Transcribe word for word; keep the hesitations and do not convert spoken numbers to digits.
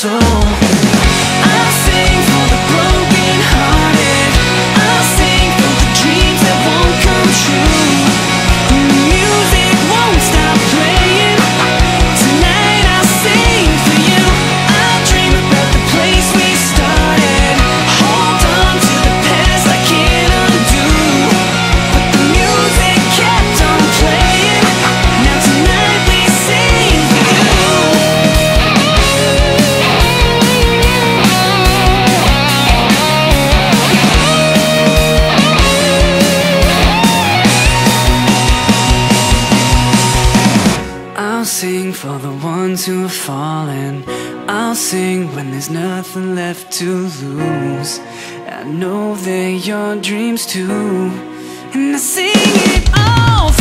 soul. I'll sing for the broken hearted, I'll sing for the dreams that won't come true. The music won't stop playing, tonight I'll sing for you. I'll dream about the place we started, hold on to the past I can't undo. But the music kept on playing, now tonight we sing for you. I'll sing for the ones who have fallen, I'll sing when there's nothing left to lose. I know they're your dreams too, and I sing it all